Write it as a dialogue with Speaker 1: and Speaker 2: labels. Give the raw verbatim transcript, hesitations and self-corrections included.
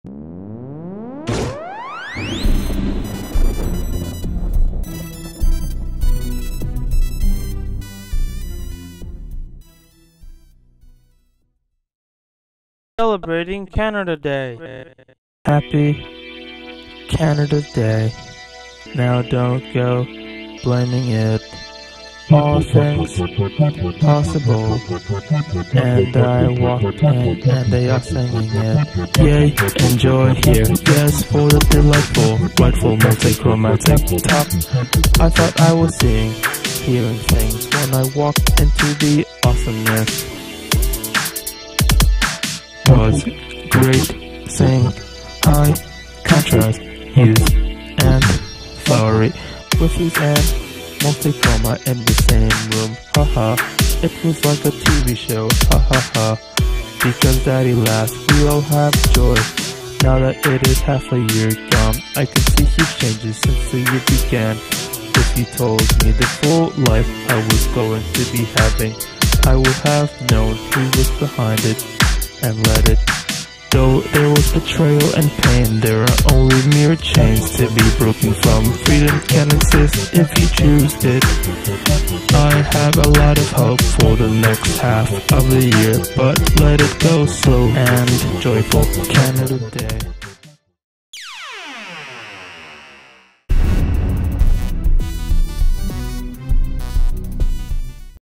Speaker 1: Celebrating Canada Day.
Speaker 2: Happy Canada Day. Now don't go blaming it. All things possible. And I walked in and they are singing it. Yay, enjoy here. Yes, for the delightful, rightful multichromatic top. I thought I was seeing, hearing things when I walked into the awesomeness. Was great, sing, high, contrast, hues, and flowery, with hues and multichroma in the same room, haha, it was like a T V show, ha ha ha, because daddy laughs, we all have joy, now that it is half a year gone, I can see huge changes since the year began. If you told me the full life I was going to be having, I would have known who was behind it, and let it. Though there was betrayal and pain, there are only mere chains to be broken from. Freedom can exist if you choose it. I have a lot of hope for the next half of the year, but let it go slow and joyful. Canada Day.